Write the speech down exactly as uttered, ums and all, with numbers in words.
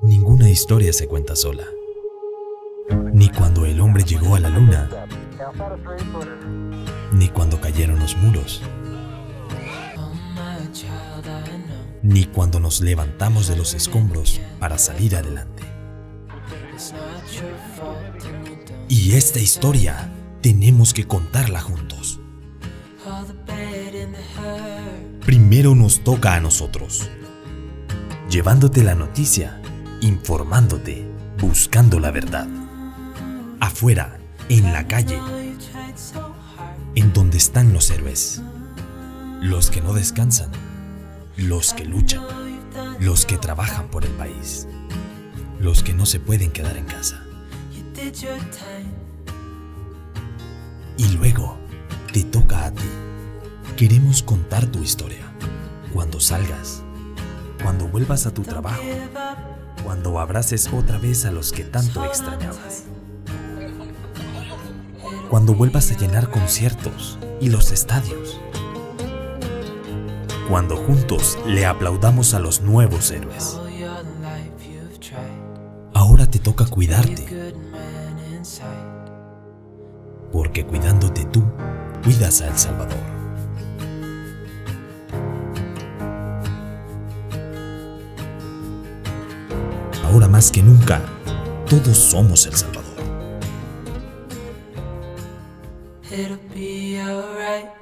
Ninguna historia se cuenta sola. Ni cuando el hombre llegó a la luna, ni cuando cayeron los muros, ni cuando nos levantamos de los escombros para salir adelante. Y esta historia tenemos que contarla juntos. Primero nos toca a nosotros, llevándote la noticia, informándote, buscando la verdad. Afuera, en la calle, en donde están los héroes, los que no descansan, los que luchan, los que trabajan por el país, los que no se pueden quedar en casa. Y luego, te toca a ti. Queremos contar tu historia. Cuando salgas, cuando vuelvas a tu trabajo, cuando abraces otra vez a los que tanto extrañabas, cuando vuelvas a llenar conciertos y los estadios, cuando juntos le aplaudamos a los nuevos héroes. Ahora te toca cuidarte, porque cuidándote tú, cuidas a El Salvador. Ahora más que nunca, todos somos El Salvador. It'll be alright.